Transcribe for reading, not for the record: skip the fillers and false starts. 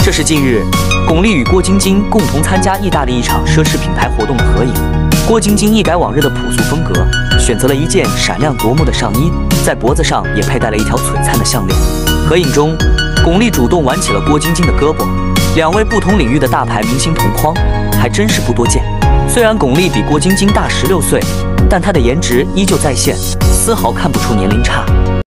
这是近日巩俐与郭晶晶共同参加意大利一场奢侈品牌活动的合影。郭晶晶一改往日的朴素风格，选择了一件闪亮夺目的上衣，在脖子上也佩戴了一条璀璨的项链。合影中，巩俐主动挽起了郭晶晶的胳膊，两位不同领域的大牌明星同框，还真是不多见。虽然巩俐比郭晶晶大16岁，但她的颜值依旧在线，丝毫看不出年龄差。